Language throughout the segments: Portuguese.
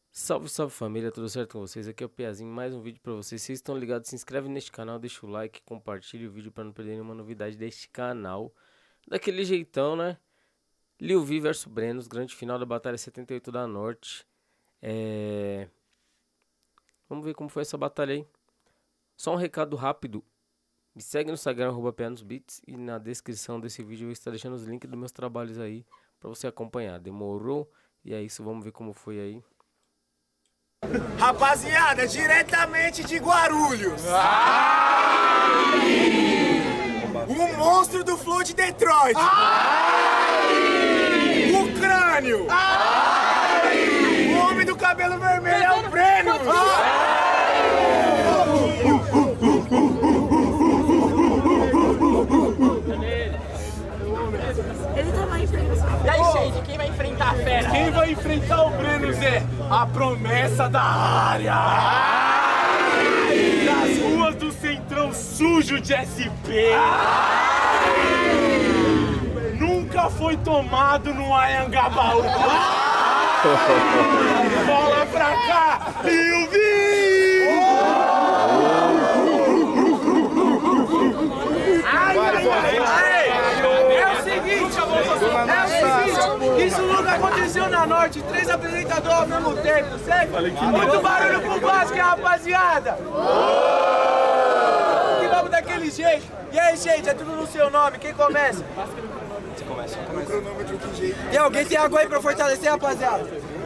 Salve, salve família, tudo certo com vocês? Aqui é o Piazinho, mais um vídeo pra vocês. Vocês estão ligados? Se inscreve neste canal, deixa o like, compartilha o vídeo pra não perder nenhuma novidade deste canal. Daquele jeitão, né? Lil V vs Brenos, grande final da Batalha 78 da Norte. Vamos ver como foi essa batalha aí. Só um recado rápido. Me segue no Instagram, @pianosbeats, e na descrição desse vídeo eu vou estar deixando os links dos meus trabalhos aí pra você acompanhar. Demorou? E é isso, vamos ver como foi aí. Rapaziada, diretamente de Guarulhos. O monstro do flow de Detroit. O crânio. O homem do cabelo vermelho é o Breno. E aí, gente, quem vai enfrentar a fera? Quem vai enfrentar o Breno, Zé? A promessa da área! Das ruas do Centrão sujo de SP! Nunca foi tomado no Anhangabaú! Bola pra cá! Lil V! Isso nunca aconteceu na Norte, 3 apresentadores ao mesmo tempo, certo? Muito barulho pro Basque, rapaziada! E vamos daquele jeito. E aí, gente, é tudo no seu nome, quem começa? Você começa. No cronômetro de jeito. E alguém tem água aí pra fortalecer, rapaziada?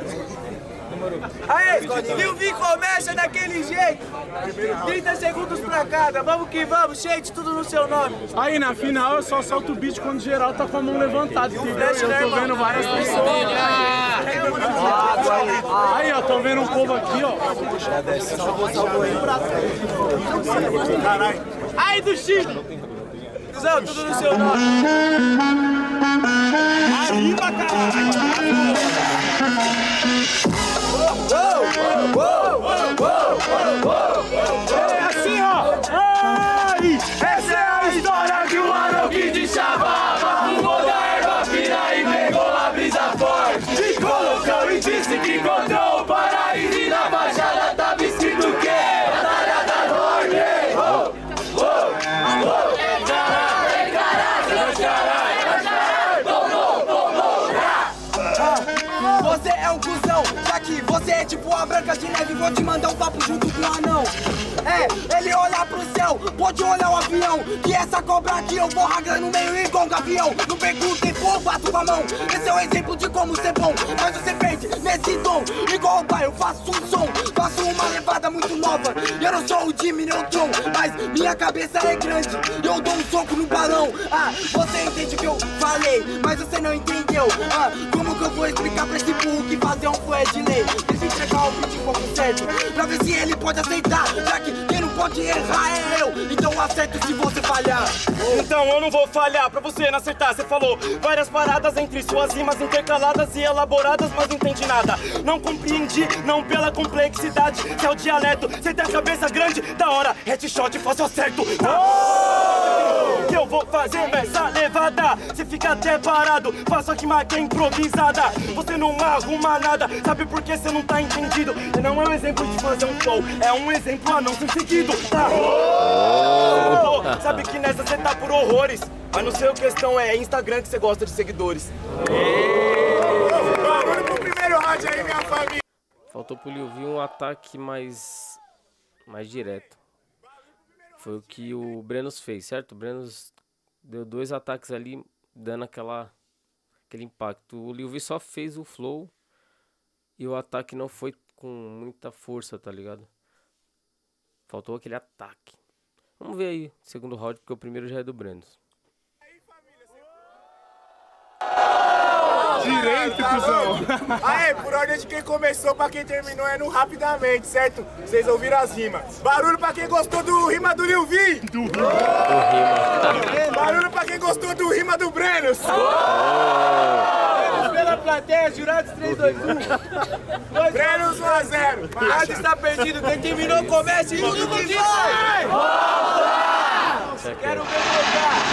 Aê, Lil V começa daquele jeito. 30 segundos pra cada, vamos que vamos, gente, tudo no seu nome. Aí na final eu só solto o beat quando geral tá com a mão levantada, entendeu? Eu tô vendo várias pessoas. Aí ó, tô vendo um povo aqui, ó. Aí do Chile. Cusão, tudo no seu nome. Arriba, caralho! É assim, ó. Ai, essa é a história de um Aroqui de Chavava. Fumou da erva fina e pegou a brisa forte. E colocou e disse que encontrou o paraíso. E na baixada tava escrito o quê? Batalha da Norte. Você é um cuzão, já que você é tipo a Branca de Neve, vou te mandar um papo junto com o anão. Ele olha pro céu, pode olhar o avião, que essa cobra aqui eu vou rasgar no meio igual um gavião. Não pergunta e pô, bato com a mão, esse é o exemplo de como ser bom. Mas você perde nesse tom, igual o pai eu faço um som, faço uma levada muito nova. Eu não sou o Jimmy Neutron, mas minha cabeça é grande, eu dou um soco no balão. Você entende o que eu falei, mas você não entendeu. Como que eu vou explicar pra esse burro que fazer um fã é de lei? Deixa eu entregar o beat um pouco certo, pra ver se ele pode aceitar, já que quem não pode errar é eu, então eu acerto se você falhar. Então eu não vou falhar pra você não acertar. Você falou várias paradas entre suas rimas intercaladas e elaboradas, mas não entendi nada. Não compreendi, não pela complexidade. Se é o dialeto, você tem a cabeça grande, da hora, headshot, faça o certo. Que eu vou fazer nessa levada, você fica até parado, faço a rima que é improvisada. Você não arruma nada, sabe por que você não tá entendido? Não é um exemplo de fazer um flow, é um exemplo a não ser seguido, tá? Sabe que nessa você tá por horrores, mas não sei o questão é Instagram que você gosta de seguidores. Barulho pro primeiro round aí, minha família. Faltou pro Lil V um ataque mais direto. Foi o que o Brenos fez, certo? O Brenos deu 2 ataques ali, dando aquele impacto. O Lil V só fez o flow e o ataque não foi com muita força, tá ligado? Faltou aquele ataque. Vamos ver aí, segundo round, porque o primeiro já é do Brenos. Direito, cuzão. Aê, por ordem de quem começou, pra quem terminou é no rapidamente, certo? Vocês ouviram as rimas. Barulho pra quem gostou do rima do Lil V. Barulho pra quem gostou do rima do Brenos. Pela plateia, jurados 3, 2, 1. Brenos 1 a 0. Nada está perdido, quem terminou comece e tudo que vai! Quero ver voltar!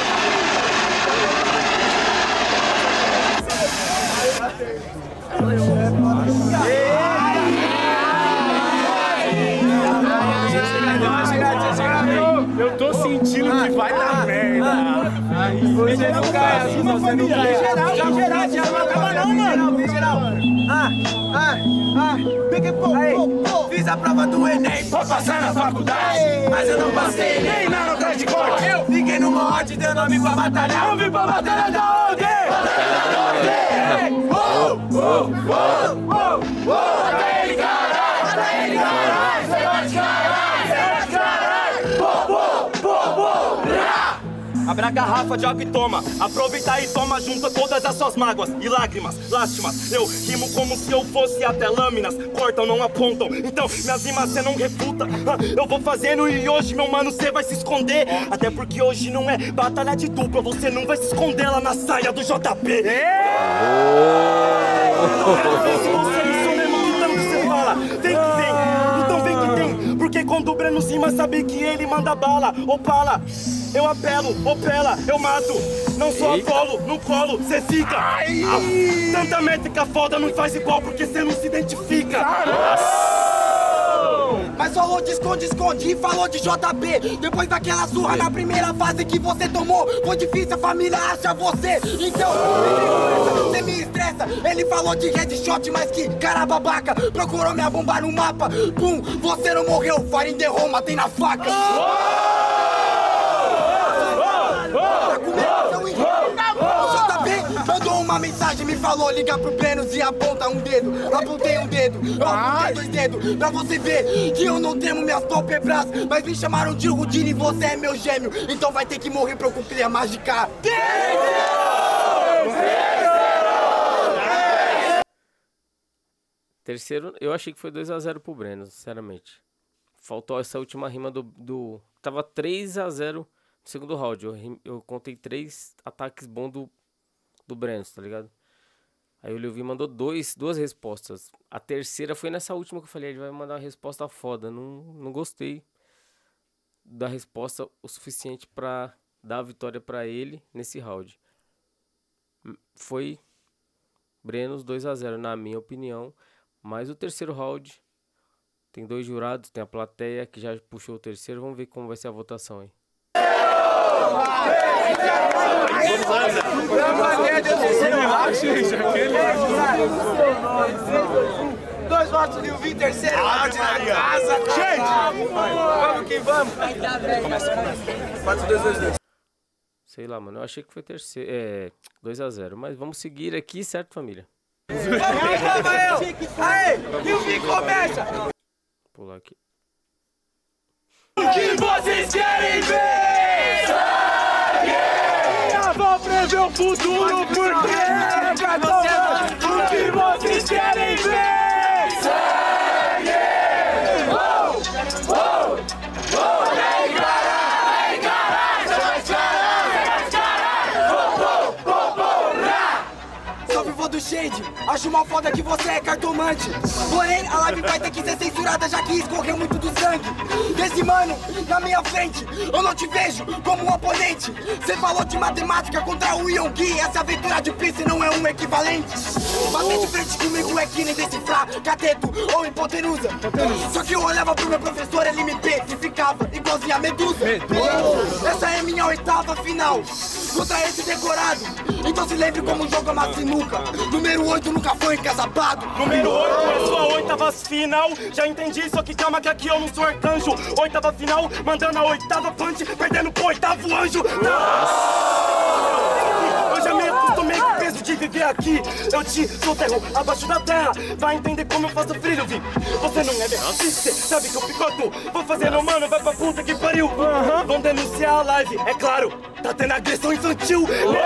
sentindo que vai dar merda. Você não cai assim, você não cai. Geral, não acaba não, mano. Peguei pô. Fiz a prova do Enem pra passar na faculdade, mas eu não passei nem na nota de corte. Eu fiquei no monte, deu nome pra batalhar. Eu vim pra batalha da onde? Mata ele, caralho! Mata ele, caralho! Você vai de caralho! Você vai de caralho! Abre a garrafa de água e toma. Aproveita e toma junto todas as suas mágoas e lágrimas, lástimas. Eu rimo como se eu fosse até lâminas. Cortam, não apontam. Então, minhas rimas cê não refuta. Eu vou fazendo e hoje, meu mano, cê vai se esconder. Até porque hoje não é batalha de dupla. Você não vai se esconder lá na saia do JP. Vem que vem, então vem que tem. Porque quando o Breno Cima sabe que ele manda bala, opala, eu apelo, opela, eu mato. Não sou Apolo, no colo, cê fica. Tanta métrica foda não faz igual porque cê não se identifica. Mas falou de esconde e falou de JB. Depois daquela surra na primeira fase que você tomou, foi difícil, a família acha você. Então, você me estressa. Ele falou de headshot, mas que cara babaca. Procurou me bombar no mapa. Pum, você não morreu, farinha de Roma tem na faca. Mandou uma mensagem, me falou, liga pro Brenos e aponta um dedo. Apontei um dedo, eu apontei 2 dedos. Pra você ver que eu não tremo minhas pálpebras. Mas me chamaram de Rudine e você é meu gêmeo. Então vai ter que morrer pra eu cumprir a mágica. Terceiro, eu achei que foi 2-0 pro Breno, sinceramente. Faltou essa última rima do... Tava 3-0 no segundo round. Eu contei 3 ataques bons do Breno, tá ligado? Aí o Levi mandou duas respostas. A terceira foi nessa última que eu falei, ele vai mandar uma resposta foda. Não gostei da resposta o suficiente pra dar a vitória pra ele nesse round. Foi Brenos 2-0, na minha opinião. Mas o terceiro round tem 2 jurados, tem a plateia que já puxou o terceiro. Vamos ver como vai ser a votação aí. 2 votos, Levi, terceiro round na casa. Gente, vamos que vamos. 4-2-2-2. Sei lá, mano, eu achei que foi 2-0, mas vamos seguir aqui, certo, família? Aê, Levi, começa. Vou pular aqui. O que vocês querem ver? Eu vou prever o futuro porque o que vocês querem ver? Do Shade, acho mal foda que você é cartomante. Porém, a live vai ter que ser censurada, já que escorreu muito do sangue desse mano na minha frente. Eu não te vejo como um oponente. Você falou de matemática contra o Yonggi. Essa aventura de Prince não é um equivalente. Bater de frente comigo é que nem decifrar cateto ou hipotenusa. Só que eu olhava pro meu professor, ele me petrificava igualzinho a Medusa. Essa é minha 8ª final contra esse decorado. Então se lembre como joga uma sinuca. Número 8 nunca foi encasapado. Número 8 é sua 8ª final. Já entendi, só que calma que aqui eu não sou arcanjo. 8ª final, mandando a 8ª punch, perdendo pro 8º anjo. Eu já me acostumei com o peso de viver aqui. Eu te soterro abaixo da terra. Vai entender como eu faço frio, vi. Você não é minha sister, sabe que eu picoto. Vou fazer meu mano, vai pra puta que pariu. Vão denunciar a live, é claro. Tá tendo agressão infantil.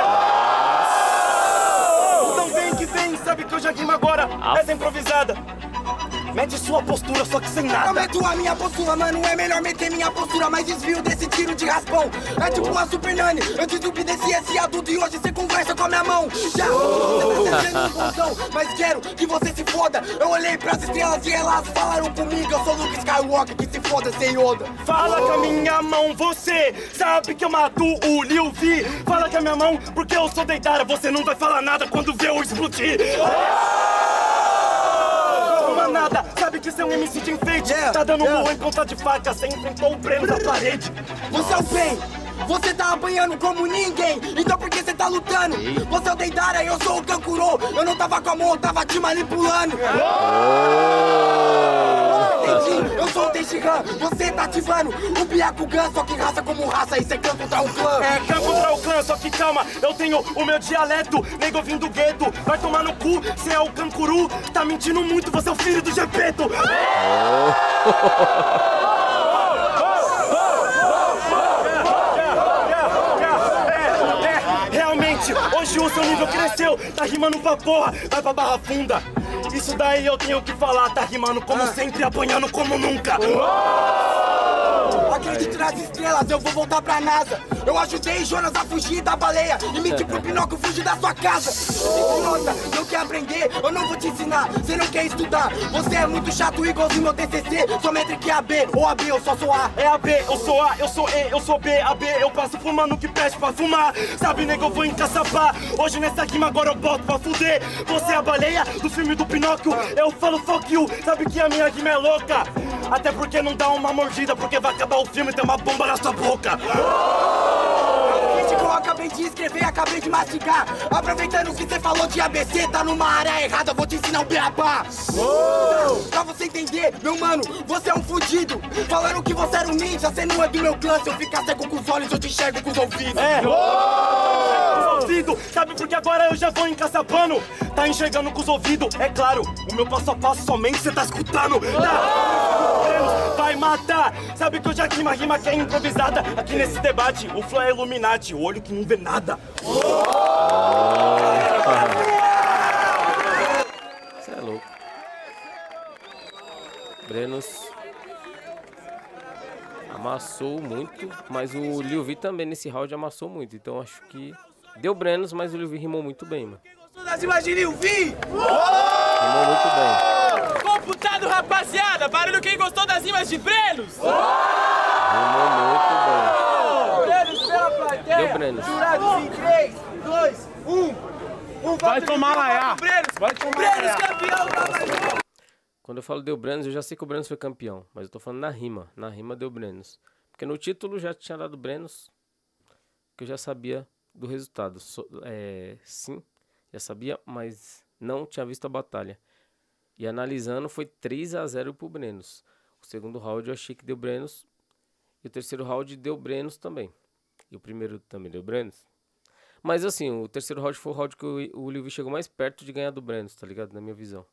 Então vem que vem, sabe que eu já rimo agora. Essa é improvisada. Mete sua postura, só que sem nada. Eu meto a minha postura, mano, é melhor meter minha postura. Mas desvio desse tiro de raspão. É tipo uma Super Nani. Eu desobedeci esse adulto e hoje você conversa com a minha mão. Já, você tá sendo um bonzão, mas quero que você se foda. Eu olhei pras estrelas e elas falaram comigo. Eu sou Luke Skywalker, que se foda sem Yoda. Fala com a minha mão, você sabe que eu mato o Liu Vi. Fala com a minha mão, porque eu sou Deidara. Você não vai falar nada quando vê eu explodir. Nada, sabe que seu MC de enfeite tá dando murro em ponta de faca. Você enfrentou o Breno da parede. Você é o bem, você tá apanhando como ninguém. Então por que você tá lutando? Você é o Deidara, eu sou o Kankuro. Eu não tava com a mão, eu tava te manipulando. Entendi, eu sou o Tenshinhan, você tá ativando o Byakugan, só que raça como raça, isso é Khan contra o clã. É Khan contra o clã, só que calma, eu tenho o meu dialeto, nego vim do gueto, vai tomar no cu, cê é o Kankuro, tá mentindo muito, você é o filho do Gepeto. Realmente, hoje o seu nível cresceu, tá rimando pra porra, vai pra Barra Funda. Isso daí eu tenho que falar, tá rimando como sempre, apanhando como nunca. Acredite nas estrelas, eu vou voltar pra NASA. Eu ajudei Jonas a fugir da baleia e menti pro Pinóquio fugir da sua casa. Idiota, não quer aprender? Eu não vou te ensinar, você não quer estudar. Você é muito chato, igualzinho meu TCC. Sua métrica é AB, ou AB, eu só sou A. É AB, eu sou A, eu sou E, eu sou B, AB, eu passo fumando que pede pra fumar. Sabe, nego, eu vou encaçapar. Hoje nessa rima agora eu boto pra fuder. Você é a baleia do filme do Pinóquio, eu falo fuck you. Sabe que a minha rima é louca? Até porque não dá uma mordida, porque vai acabar o filme e tem uma bomba na sua boca. Eu acabei de escrever, acabei de mastigar. Aproveitando que você falou de ABC, tá numa área errada, vou te ensinar o beabá. Pra você entender, meu mano, você é um fudido. Falando que você era um ninja, você não é do meu clã. Se eu ficar cego com os olhos, eu te enxergo com os ouvidos. Sabe porque agora eu já vou encaçapando. Tá enxergando com os ouvidos, é claro. O meu passo a passo somente você tá escutando. Vai matar. Sabe que eu já rima que é improvisada. Aqui nesse debate, o flow é Illuminati, o olho que não vê nada. Você é louco. Brenos amassou muito, mas o Lil V também nesse round amassou muito. Então acho que deu Brenos, mas o Lil V rimou muito bem, mano. Imagina Lil V? Rimou muito bem. Computado, rapaziada! Barulho quem gostou das rimas de Brenos! Rimou muito Brenos pela plateia. Deu Brenos. Jurados em 3, 2, 1. Vai tomar laiá. Vai tomar Brenos campeão, Quando eu falo deu Brenos, eu já sei que o Brenos foi campeão. Mas eu tô falando na rima. Na rima deu Brenos. Porque no título já tinha dado Brenos, que eu já sabia do resultado. Sim, já sabia, mas não tinha visto a batalha. E analisando, foi 3-0 pro Brenos. O segundo round eu achei que deu Brenos. E o terceiro round deu Brenos também. E o primeiro também deu Brenos. Mas assim, o terceiro round foi o round que o Lil V chegou mais perto de ganhar do Brenos, tá ligado? Na minha visão.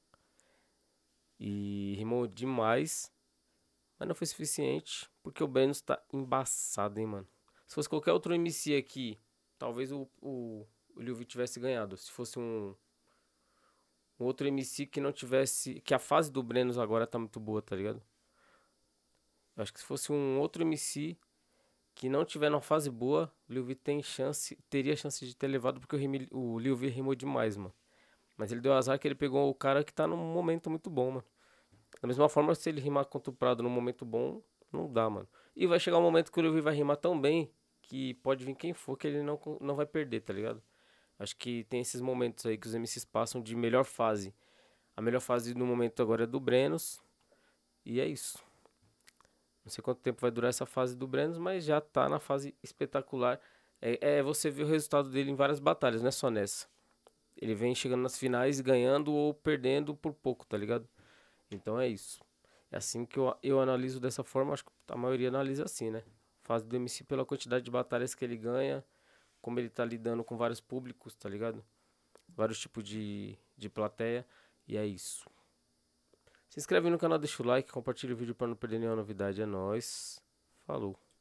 E rimou demais. Mas não foi suficiente. Porque o Brenos tá embaçado, hein, mano. Se fosse qualquer outro MC aqui, talvez o Lil V tivesse ganhado. Se fosse um outro MC que não tivesse... Que a fase do Brenos agora tá muito boa, tá ligado? Eu acho que se fosse um outro MC que não tiver numa fase boa, o Lil V teria chance de ter levado, porque o Lil V rimou demais, mano. Mas ele deu azar que ele pegou o cara que tá num momento muito bom, mano. Da mesma forma, se ele rimar contra o Prado num momento bom, não dá, mano. E vai chegar um momento que o Lil V vai rimar tão bem que pode vir quem for, que ele não vai perder, tá ligado? Acho que tem esses momentos aí que os MCs passam de melhor fase. A melhor fase no momento agora é do Brenos. E é isso. Não sei quanto tempo vai durar essa fase do Brenos, mas já tá na fase espetacular. Você vê o resultado dele em várias batalhas, não é só nessa. Ele vem chegando nas finais, ganhando ou perdendo por pouco, tá ligado? Então é isso. É assim que eu analiso dessa forma, acho que a maioria analisa assim, né? Fase do MC pela quantidade de batalhas que ele ganha, como ele tá lidando com vários públicos, tá ligado? Vários tipos de plateia, e é isso. Se inscreve no canal, deixa o like, compartilha o vídeo pra não perder nenhuma novidade. É nóis. Falou.